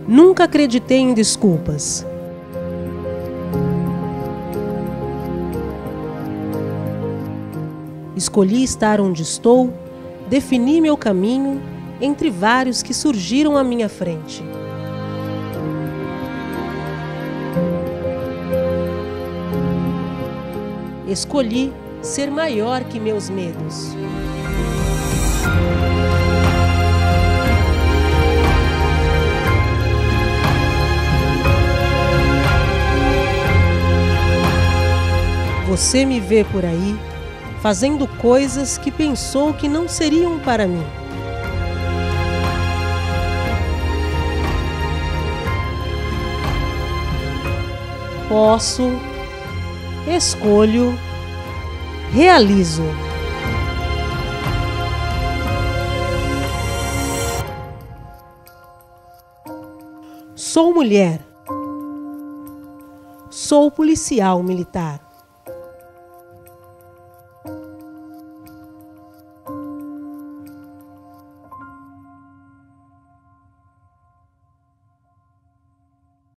Nunca acreditei em desculpas. Escolhi estar onde estou, defini meu caminho entre vários que surgiram à minha frente. Escolhi ser maior que meus medos. Você me vê por aí, fazendo coisas que pensou que não seriam para mim. Posso, escolho, realizo. Sou mulher. Sou policial militar.